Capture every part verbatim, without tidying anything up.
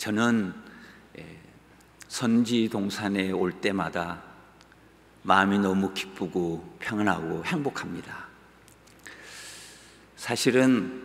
저는 선지동산에 올 때마다 마음이 너무 기쁘고 평안하고 행복합니다. 사실은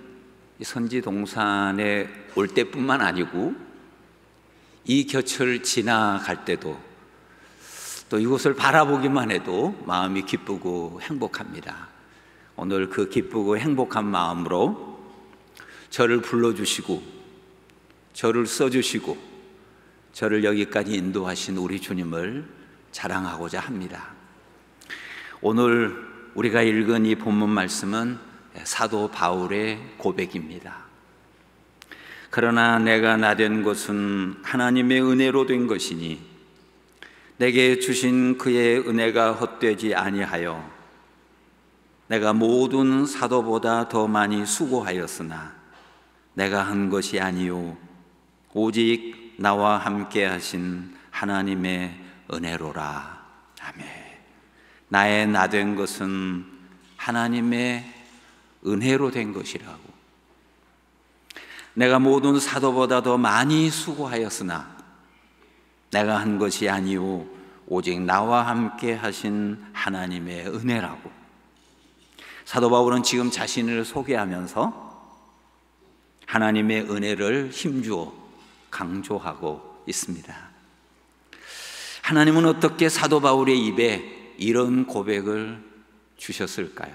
선지동산에 올 때뿐만 아니고 이 곁을 지나갈 때도 또 이곳을 바라보기만 해도 마음이 기쁘고 행복합니다. 오늘 그 기쁘고 행복한 마음으로 저를 불러주시고 저를 써주시고 저를 여기까지 인도하신 우리 주님을 자랑하고자 합니다. 오늘 우리가 읽은 이 본문 말씀은 사도 바울의 고백입니다. 그러나 내가 나된 것은 하나님의 은혜로 된 것이니 내게 주신 그의 은혜가 헛되지 아니하여 내가 모든 사도보다 더 많이 수고하였으나 내가 한 것이 아니요 오직 나와 함께 하신 하나님의 은혜로라. 아멘. 나의 나된 것은 하나님의 은혜로 된 것이라고. 내가 모든 사도보다 더 많이 수고하였으나 내가 한 것이 아니요 오직 나와 함께 하신 하나님의 은혜라고. 사도 바울은 지금 자신을 소개하면서 하나님의 은혜를 힘주어 강조하고 있습니다. 하나님은 어떻게 사도 바울의 입에 이런 고백을 주셨을까요?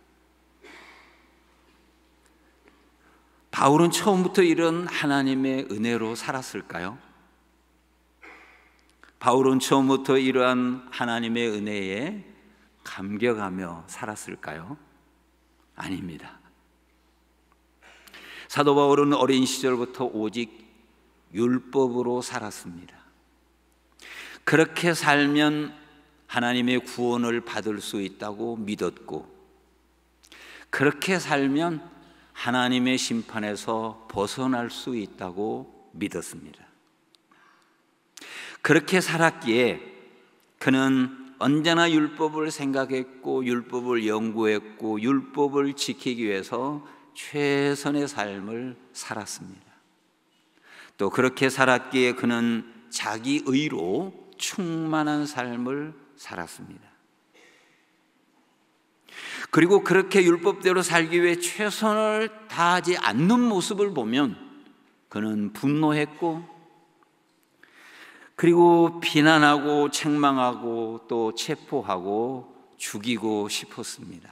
바울은 처음부터 이런 하나님의 은혜로 살았을까요? 바울은 처음부터 이러한 하나님의 은혜에 감격하며 살았을까요? 아닙니다. 사도 바울은 어린 시절부터 오직 율법으로 살았습니다. 그렇게 살면 하나님의 구원을 받을 수 있다고 믿었고, 그렇게 살면 하나님의 심판에서 벗어날 수 있다고 믿었습니다. 그렇게 살았기에 그는 언제나 율법을 생각했고 율법을 연구했고 율법을 지키기 위해서 최선의 삶을 살았습니다. 또 그렇게 살았기에 그는 자기 의로 충만한 삶을 살았습니다. 그리고 그렇게 율법대로 살기 위해 최선을 다하지 않는 모습을 보면 그는 분노했고, 그리고 비난하고 책망하고 또 체포하고 죽이고 싶었습니다.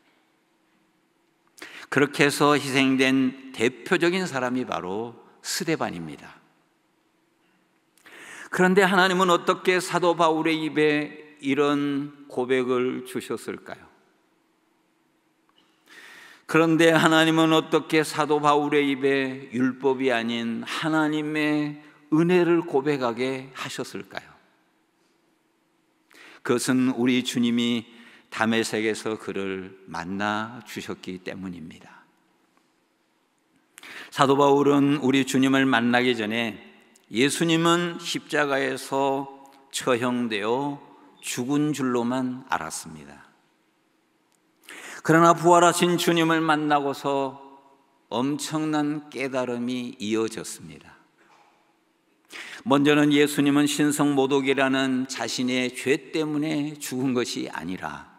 그렇게 해서 희생된 대표적인 사람이 바로 스데반입니다. 그런데 하나님은 어떻게 사도 바울의 입에 이런 고백을 주셨을까요? 그런데 하나님은 어떻게 사도 바울의 입에 율법이 아닌 하나님의 은혜를 고백하게 하셨을까요? 그것은 우리 주님이 다메섹에서 그를 만나 주셨기 때문입니다. 사도 바울은 우리 주님을 만나기 전에 예수님은 십자가에서 처형되어 죽은 줄로만 알았습니다. 그러나 부활하신 주님을 만나고서 엄청난 깨달음이 이어졌습니다. 먼저는 예수님은 신성모독이라는 자신의 죄 때문에 죽은 것이 아니라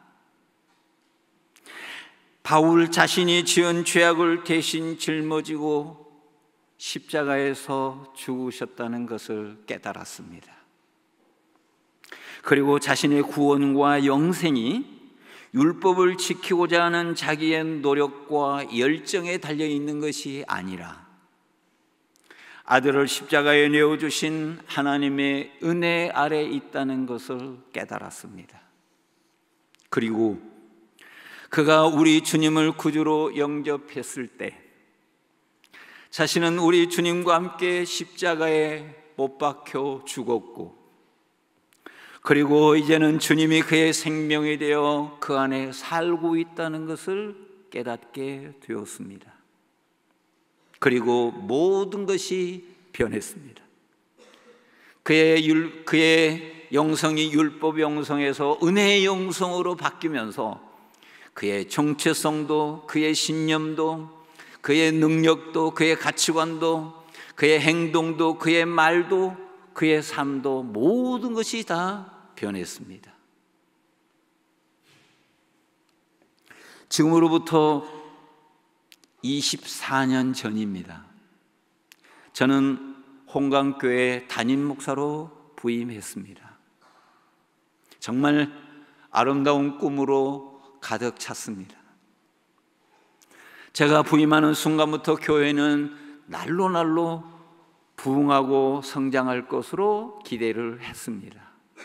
바울 자신이 지은 죄악을 대신 짊어지고 십자가에서 죽으셨다는 것을 깨달았습니다. 그리고 자신의 구원과 영생이 율법을 지키고자 하는 자기의 노력과 열정에 달려있는 것이 아니라 아들을 십자가에 내어주신 하나님의 은혜 아래 있다는 것을 깨달았습니다. 그리고 그가 우리 주님을 구주로 영접했을 때 자신은 우리 주님과 함께 십자가에 못 박혀 죽었고, 그리고 이제는 주님이 그의 생명이 되어 그 안에 살고 있다는 것을 깨닫게 되었습니다. 그리고 모든 것이 변했습니다. 그의, 율, 그의 영성이 율법 영성에서 은혜의 영성으로 바뀌면서 그의 정체성도, 그의 신념도, 그의 능력도, 그의 가치관도, 그의 행동도, 그의 말도, 그의 삶도 모든 것이 다 변했습니다. 지금으로부터 이십사 년 전입니다. 저는 홍강교회 담임 목사로 부임했습니다. 정말 아름다운 꿈으로 가득 찼습니다. 제가 부임하는 순간부터 교회는 날로 날로 부흥하고 성장할 것으로 기대를 했습니다.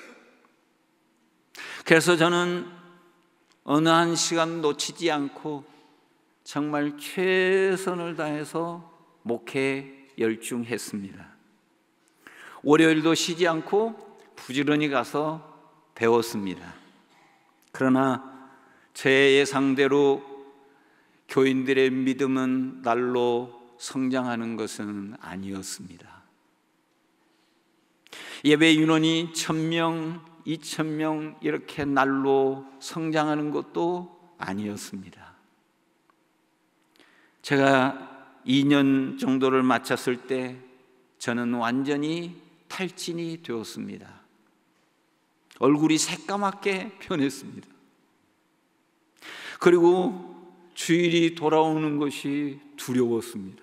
그래서 저는 어느 한 시간 놓치지 않고 정말 최선을 다해서 목회에 열중했습니다. 월요일도 쉬지 않고 부지런히 가서 배웠습니다. 그러나 제 예상대로 교인들의 믿음은 날로 성장하는 것은 아니었습니다. 예배 인원이 천 명, 이천 명 이렇게 날로 성장하는 것도 아니었습니다. 제가 이 년 정도를 마쳤을 때 저는 완전히 탈진이 되었습니다. 얼굴이 새까맣게 변했습니다. 그리고 주일이 돌아오는 것이 두려웠습니다.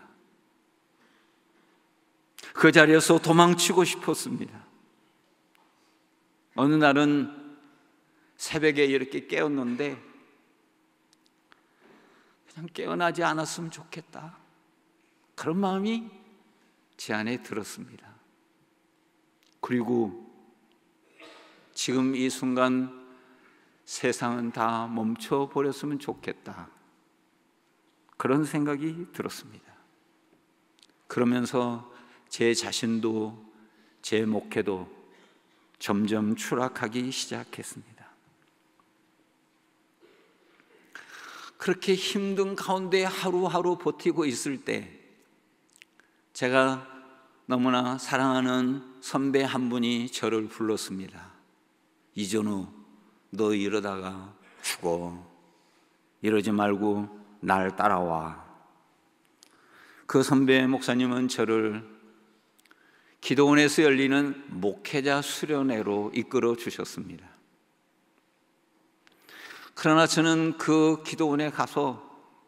그 자리에서 도망치고 싶었습니다. 어느 날은 새벽에 이렇게 깨었는데 그냥 깨어나지 않았으면 좋겠다, 그런 마음이 제 안에 들었습니다. 그리고 지금 이 순간 세상은 다 멈춰버렸으면 좋겠다, 그런 생각이 들었습니다. 그러면서 제 자신도 제 목회도 점점 추락하기 시작했습니다. 그렇게 힘든 가운데 하루하루 버티고 있을 때 제가 너무나 사랑하는 선배 한 분이 저를 불렀습니다. 이전우, 너 이러다가 죽어. 이러지 말고 날 따라와. 그 선배 목사님은 저를 기도원에서 열리는 목회자 수련회로 이끌어 주셨습니다. 그러나 저는 그 기도원에 가서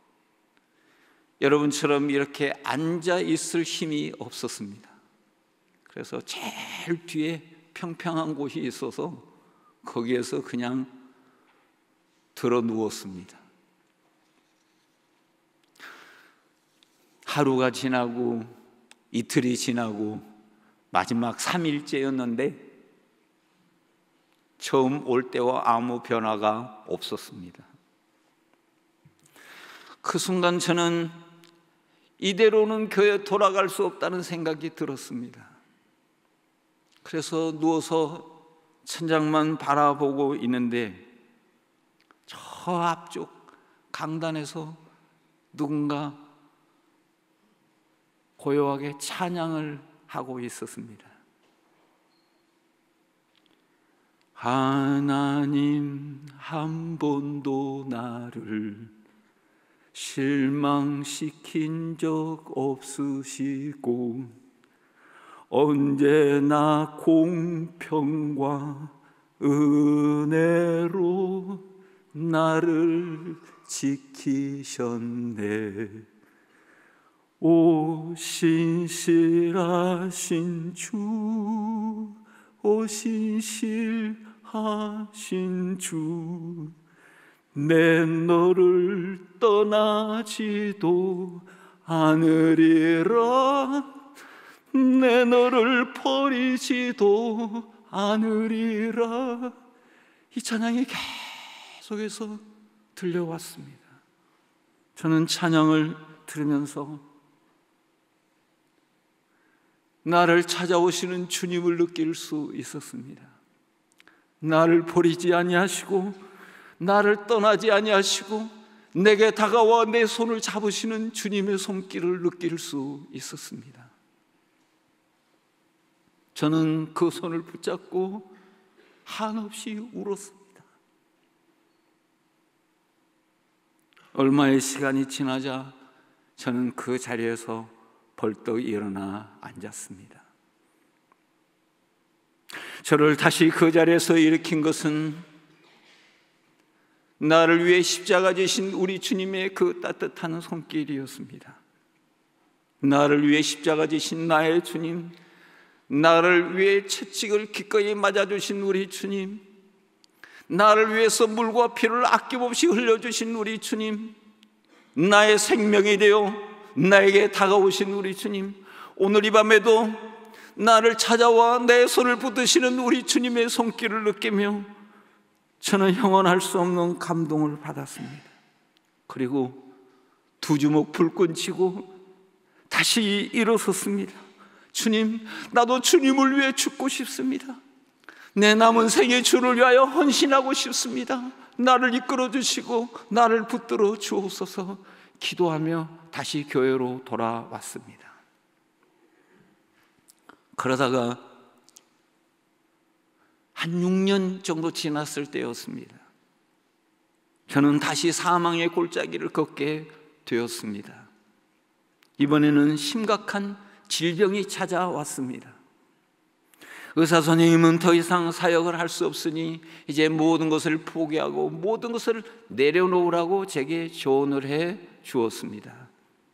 여러분처럼 이렇게 앉아 있을 힘이 없었습니다. 그래서 제일 뒤에 평평한 곳이 있어서 거기에서 그냥 들어 누웠습니다. 하루가 지나고 이틀이 지나고 마지막 삼 일째였는데 처음 올 때와 아무 변화가 없었습니다. 그 순간 저는 이대로는 교회에 돌아갈 수 없다는 생각이 들었습니다. 그래서 누워서 천장만 바라보고 있는데 저 앞쪽 강단에서 누군가 고요하게 찬양을 하고 있었습니다. 하나님 한 번도 나를 실망시킨 적 없으시고 언제나 공평과 은혜로 나를 지키셨네. 오 신실하신 주, 오 신실하신 주, 내 너를 떠나지도 않으리라, 내 너를 버리지도 않으리라. 이 찬양이 계속해서 들려왔습니다. 저는 찬양을 들으면서 나를 찾아오시는 주님을 느낄 수 있었습니다. 나를 버리지 아니하시고 나를 떠나지 아니하시고 내게 다가와 내 손을 잡으시는 주님의 손길을 느낄 수 있었습니다. 저는 그 손을 붙잡고 한없이 울었습니다. 얼마의 시간이 지나자 저는 그 자리에서 벌떡 일어나 앉았습니다. 저를 다시 그 자리에서 일으킨 것은 나를 위해 십자가 지신 우리 주님의 그 따뜻한 손길이었습니다. 나를 위해 십자가 지신 나의 주님, 나를 위해 채찍을 기꺼이 맞아주신 우리 주님, 나를 위해서 물과 피를 아낌없이 흘려주신 우리 주님, 나의 생명이 되어 나에게 다가오신 우리 주님, 오늘 이 밤에도 나를 찾아와 내 손을 붙드시는 우리 주님의 손길을 느끼며 저는 형언할 수 없는 감동을 받았습니다. 그리고 두 주먹 불끈 쥐고 다시 일어섰습니다. 주님, 나도 주님을 위해 죽고 싶습니다. 내 남은 생에 주를 위하여 헌신하고 싶습니다. 나를 이끌어 주시고 나를 붙들어 주옵소서. 기도하며 다시 교회로 돌아왔습니다. 그러다가 한 육 년 정도 지났을 때였습니다. 저는 다시 사망의 골짜기를 걷게 되었습니다. 이번에는 심각한 질병이 찾아왔습니다. 의사 선생님은 더 이상 사역을 할 수 없으니 이제 모든 것을 포기하고 모든 것을 내려놓으라고 제게 조언을 해 주었습니다.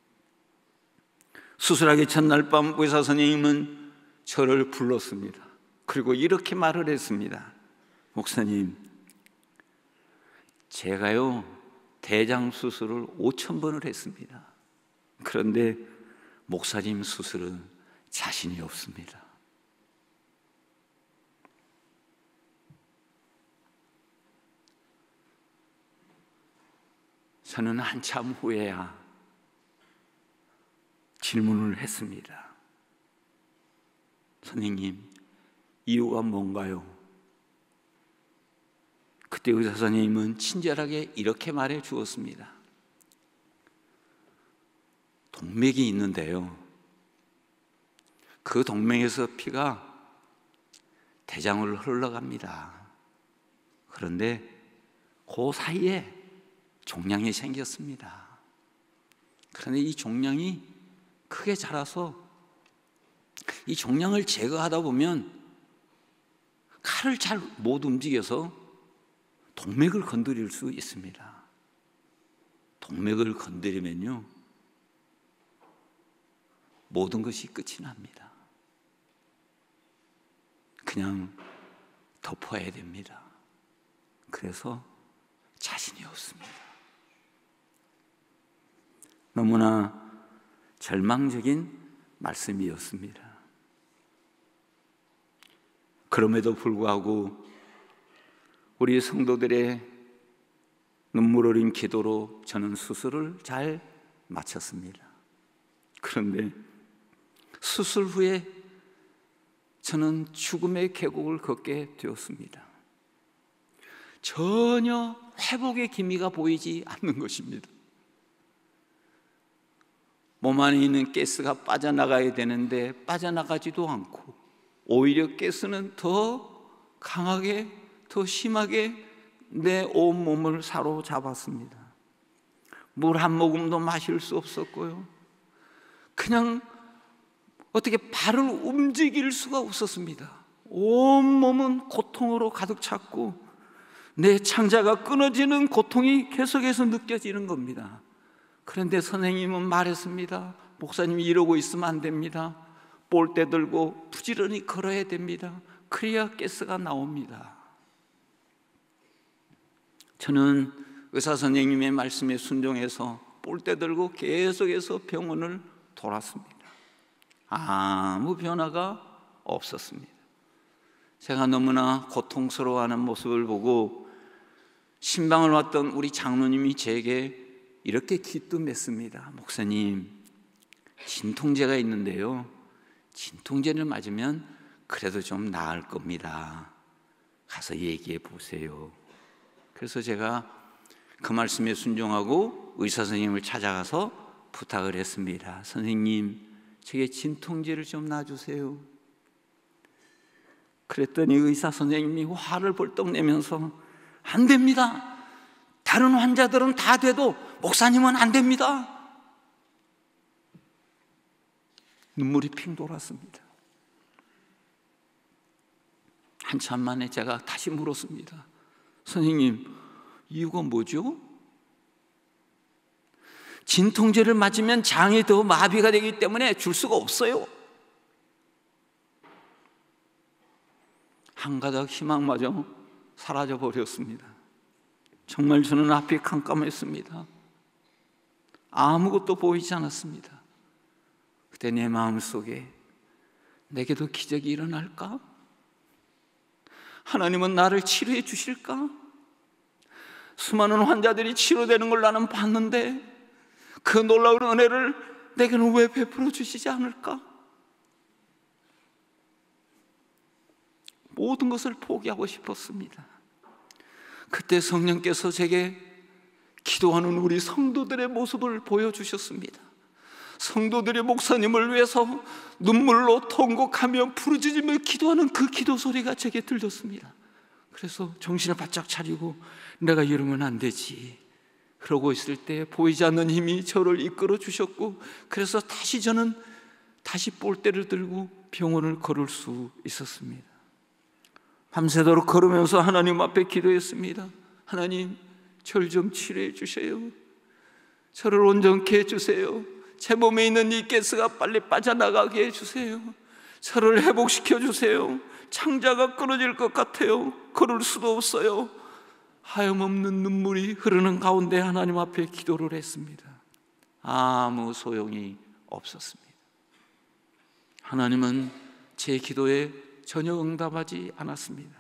수술하기 첫날 밤 의사 선생님은 저를 불렀습니다. 그리고 이렇게 말을 했습니다. 목사님, 제가요 대장 수술을 오천 번을 했습니다. 그런데 목사님 수술은 자신이 없습니다. 저는 한참 후에야 질문을 했습니다. 선생님, 이유가 뭔가요? 그때 의사 선생님은 친절하게 이렇게 말해 주었습니다. 동맥이 있는데요, 그 동맥에서 피가 대장으로 흘러갑니다. 그런데 그 사이에 종양이 생겼습니다. 그런데 이 종양이 크게 자라서 이 종양을 제거하다 보면 칼을 잘 못 움직여서 동맥을 건드릴 수 있습니다. 동맥을 건드리면요 모든 것이 끝이 납니다. 그냥 덮어야 됩니다. 그래서 자신이 없습니다. 너무나 절망적인 말씀이었습니다. 그럼에도 불구하고 우리 성도들의 눈물 어린 기도로 저는 수술을 잘 마쳤습니다. 그런데 수술 후에 저는 죽음의 계곡을 걷게 되었습니다. 전혀 회복의 기미가 보이지 않는 것입니다. 몸 안에 있는 가스가 빠져나가야 되는데 빠져나가지도 않고 오히려 가스는 더 강하게, 더 심하게 내 온몸을 사로잡았습니다. 물 한 모금도 마실 수 없었고요, 그냥 어떻게 발을 움직일 수가 없었습니다. 온몸은 고통으로 가득 찼고 내 창자가 끊어지는 고통이 계속해서 느껴지는 겁니다. 그런데 선생님은 말했습니다. 목사님이 이러고 있으면 안 됩니다. 볼대 들고 부지런히 걸어야 됩니다. 그래야 가스가 나옵니다. 저는 의사 선생님의 말씀에 순종해서 볼대 들고 계속해서 병원을 돌았습니다. 아무 변화가 없었습니다. 제가 너무나 고통스러워하는 모습을 보고 신방을 왔던 우리 장로님이 제게 이렇게 기뜸했습니다. 목사님, 진통제가 있는데요, 진통제를 맞으면 그래도 좀 나을 겁니다. 가서 얘기해 보세요. 그래서 제가 그 말씀에 순종하고 의사 선생님을 찾아가서 부탁을 했습니다. 선생님, 제게 진통제를 좀 놔주세요. 그랬더니 의사 선생님이 화를 벌떡 내면서 안 됩니다. 다른 환자들은 다 돼도 목사님은 안 됩니다. 눈물이 핑 돌았습니다. 한참 만에 제가 다시 물었습니다. 선생님, 이유가 뭐죠? 진통제를 맞으면 장이 더 마비가 되기 때문에 줄 수가 없어요. 한 가닥 희망마저 사라져 버렸습니다. 정말 저는 앞이 깜깜했습니다. 아무것도 보이지 않았습니다. 그때 내 마음속에 내게도 기적이 일어날까? 하나님은 나를 치료해 주실까? 수많은 환자들이 치료되는 걸 나는 봤는데 그 놀라운 은혜를 내게는 왜 베풀어 주시지 않을까? 모든 것을 포기하고 싶었습니다. 그때 성령께서 제게 기도하는 우리 성도들의 모습을 보여주셨습니다. 성도들의 목사님을 위해서 눈물로 통곡하며 부르짖으며 기도하는 그 기도 소리가 제게 들렸습니다. 그래서 정신을 바짝 차리고 내가 이러면 안 되지, 그러고 있을 때 보이지 않는 힘이 저를 이끌어 주셨고, 그래서 다시 저는 다시 볼대를 들고 병원을 걸을 수 있었습니다. 밤새도록 걸으면서 하나님 앞에 기도했습니다. 하나님, 저를 좀 치료해 주세요. 저를 온전케 해주세요. 제 몸에 있는 이 가스가 빨리 빠져나가게 해주세요. 저를 회복시켜 주세요. 창자가 끊어질 것 같아요. 걸을 수도 없어요. 하염없는 눈물이 흐르는 가운데 하나님 앞에 기도를 했습니다. 아무 소용이 없었습니다. 하나님은 제 기도에 전혀 응답하지 않았습니다.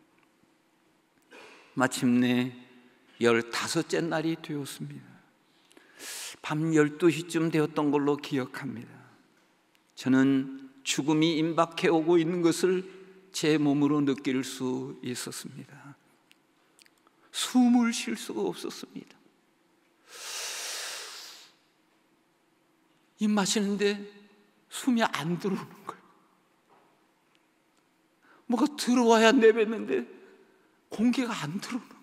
마침내 열다섯째 날이 되었습니다. 밤 열두 시쯤 되었던 걸로 기억합니다. 저는 죽음이 임박해 오고 있는 것을 제 몸으로 느낄 수 있었습니다. 숨을 쉴 수가 없었습니다. 입 마시는데 숨이 안 들어오는 거예요. 뭐가 들어와야 내뱉는데 공기가 안 들어오는 거예요.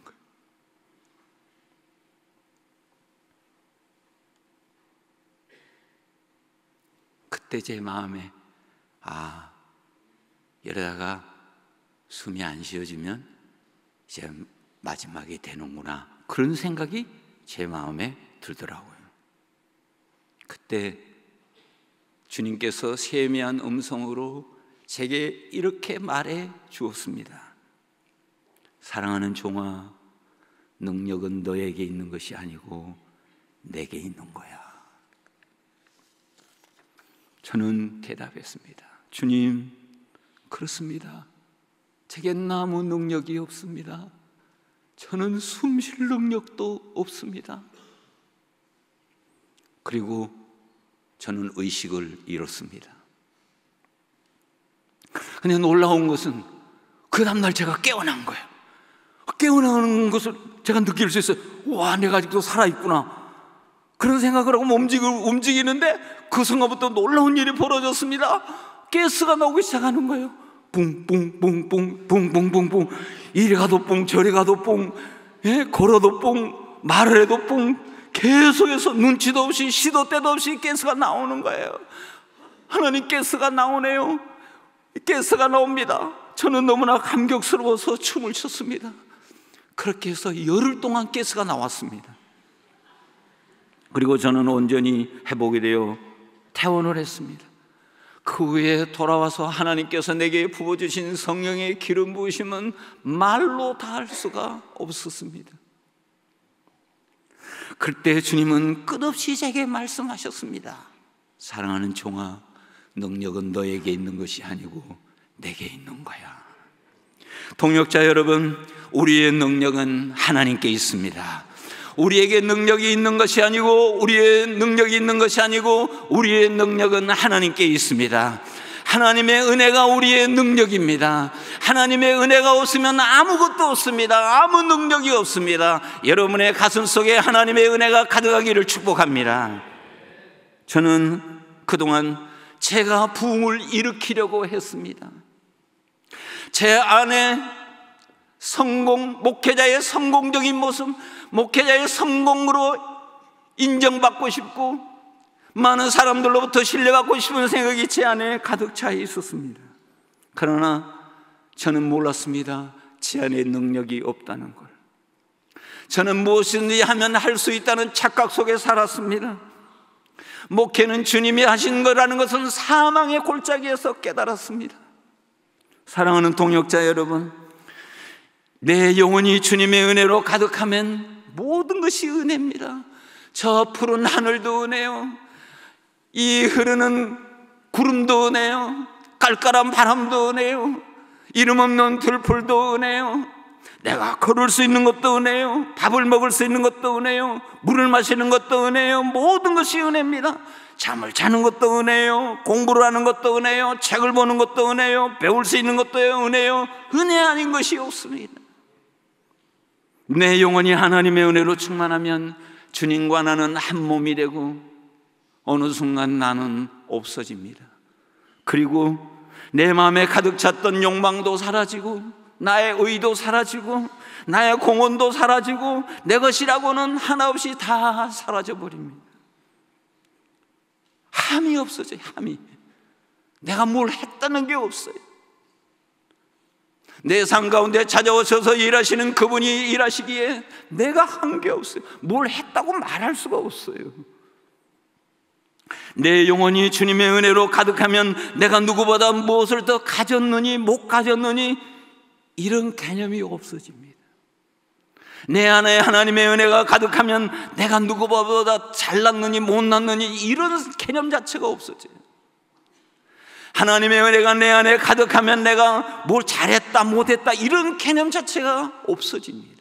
그때 제 마음에 아, 이러다가 숨이 안 쉬어지면 이제 마지막이 되는구나, 그런 생각이 제 마음에 들더라고요. 그때 주님께서 세미한 음성으로 제게 이렇게 말해 주었습니다. 사랑하는 종아, 능력은 너에게 있는 것이 아니고 내게 있는 거야. 저는 대답했습니다. 주님, 그렇습니다. 제겐 아무 능력이 없습니다. 저는 숨 쉴 능력도 없습니다. 그리고 저는 의식을 잃었습니다. 근데 놀라운 것은 그 다음날 제가 깨어난 거예요. 깨어나는 것을 제가 느낄 수 있어요. 와, 내가 아직도 살아있구나, 그런 생각을 하고 움직이는데 그 순간부터 놀라운 일이 벌어졌습니다. 가스가 나오기 시작하는 거예요. 뿡뿡뿡뿡 뿡뿡뿡뿡. 이리 가도 뿡, 저리 가도 뿡, 예? 걸어도 뿡, 말을 해도 뿡. 계속해서 눈치도 없이 시도 때도 없이 가스가 나오는 거예요. 하나님, 가스가 나오네요. 가스가 나옵니다. 저는 너무나 감격스러워서 춤을 췄습니다. 그렇게 해서 열흘 동안 가스가 나왔습니다. 그리고 저는 온전히 회복이 되어 퇴원을 했습니다. 그 후에 돌아와서 하나님께서 내게 부어주신 성령의 기름 부으심은 말로 다 할 수가 없었습니다. 그때 주님은 끝없이 제게 말씀하셨습니다. 사랑하는 종아, 능력은 너에게 있는 것이 아니고 내게 있는 거야. 동역자 여러분, 우리의 능력은 하나님께 있습니다. 우리에게 능력이 있는 것이 아니고 우리의 능력이 있는 것이 아니고 우리의 능력은 하나님께 있습니다. 하나님의 은혜가 우리의 능력입니다. 하나님의 은혜가 없으면 아무것도 없습니다. 아무 능력이 없습니다. 여러분의 가슴 속에 하나님의 은혜가 가득하기를 축복합니다. 저는 그동안 제가 부흥을 일으키려고 했습니다. 제 안에 성공, 목회자의 성공적인 모습, 목회자의 성공으로 인정받고 싶고, 많은 사람들로부터 신뢰받고 싶은 생각이 제 안에 가득 차 있었습니다. 그러나 저는 몰랐습니다. 제 안에 능력이 없다는 걸. 저는 무엇이든지 하면 할 수 있다는 착각 속에 살았습니다. 목회는 주님이 하신 거라는 것은 사망의 골짜기에서 깨달았습니다. 사랑하는 동역자 여러분, 내 영혼이 주님의 은혜로 가득하면 모든 것이 은혜입니다. 저 푸른 하늘도 은혜요, 이 흐르는 구름도 은혜요, 깔깔한 바람도 은혜요, 이름 없는 들풀도 은혜요, 내가 걸을 수 있는 것도 은혜요, 밥을 먹을 수 있는 것도 은혜요, 물을 마시는 것도 은혜요, 모든 것이 은혜입니다. 잠을 자는 것도 은혜요, 공부를 하는 것도 은혜요, 책을 보는 것도 은혜요, 배울 수 있는 것도 은혜요. 은혜 아닌 것이 없습니다. 내 영혼이 하나님의 은혜로 충만하면 주님과 나는 한 몸이 되고 어느 순간 나는 없어집니다. 그리고 내 마음에 가득 찼던 욕망도 사라지고 나의 의도 사라지고 나의 공헌도 사라지고 내 것이라고는 하나 없이 다 사라져버립니다. 함이 없어져요. 함이. 내가 뭘 했다는 게 없어요. 내 삶 가운데 찾아오셔서 일하시는 그분이 일하시기에 내가 한 게 없어요. 뭘 했다고 말할 수가 없어요. 내 영혼이 주님의 은혜로 가득하면 내가 누구보다 무엇을 더 가졌느니 못 가졌느니 이런 개념이 없어집니다. 내 안에 하나님의 은혜가 가득하면 내가 누구보다 잘났느니 못났느니 이런 개념 자체가 없어져요. 하나님의 은혜가 내 안에 가득하면 내가 뭘 잘했다 못했다 이런 개념 자체가 없어집니다.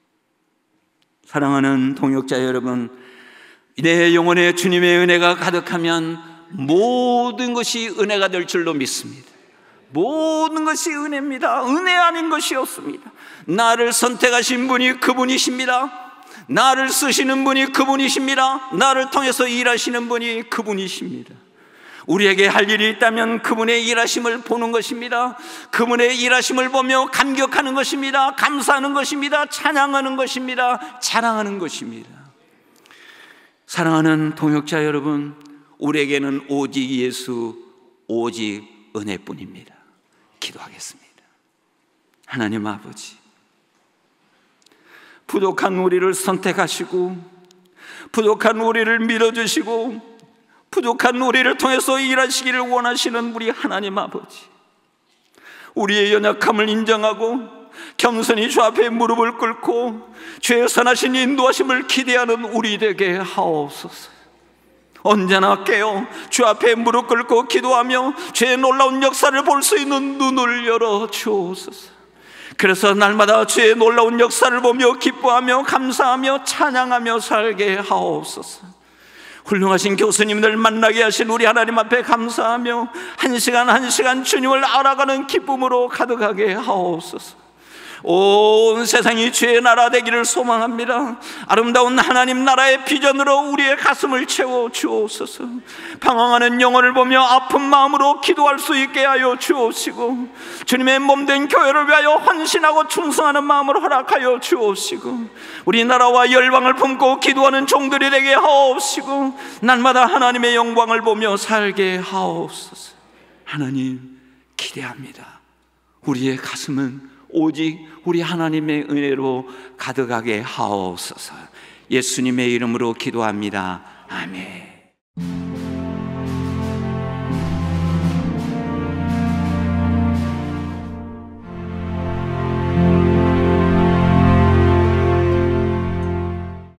사랑하는 동역자 여러분, 내 영혼에 주님의 은혜가 가득하면 모든 것이 은혜가 될 줄로 믿습니다. 모든 것이 은혜입니다. 은혜 아닌 것이 없습니다. 나를 선택하신 분이 그분이십니다. 나를 쓰시는 분이 그분이십니다. 나를 통해서 일하시는 분이 그분이십니다. 우리에게 할 일이 있다면 그분의 일하심을 보는 것입니다. 그분의 일하심을 보며 감격하는 것입니다. 감사하는 것입니다. 찬양하는 것입니다. 자랑하는 것입니다. 사랑하는 동역자 여러분, 우리에게는 오직 예수, 오직 은혜뿐입니다. 기도하겠습니다. 하나님 아버지, 부족한 우리를 선택하시고 부족한 우리를 밀어주시고 부족한 우리를 통해서 일하시기를 원하시는 우리 하나님 아버지, 우리의 연약함을 인정하고 겸손히 주 앞에 무릎을 꿇고 주의 선하신 인도하심을 기대하는 우리 되게 하옵소서. 언제나 깨어 주 앞에 무릎 꿇고 기도하며 주의 놀라운 역사를 볼 수 있는 눈을 열어 주옵소서. 그래서 날마다 주의 놀라운 역사를 보며 기뻐하며 감사하며 찬양하며 살게 하옵소서. 훌륭하신 교수님들 만나게 하신 우리 하나님 앞에 감사하며 한 시간 한 시간 주님을 알아가는 기쁨으로 가득하게 하옵소서. 온 세상이 주의 나라 되기를 소망합니다. 아름다운 하나님 나라의 비전으로 우리의 가슴을 채워 주옵소서. 방황하는 영혼을 보며 아픈 마음으로 기도할 수 있게 하여 주옵시고 주님의 몸된 교회를 위하여 헌신하고 충성하는 마음을 허락하여 주옵시고 우리 나라와 열방을 품고 기도하는 종들이 되게 하옵시고 날마다 하나님의 영광을 보며 살게 하옵소서. 하나님 기대합니다. 우리의 가슴은 오직 우리 하나님의 은혜로 가득하게 하옵소서. 예수님의 이름으로 기도합니다. 아멘.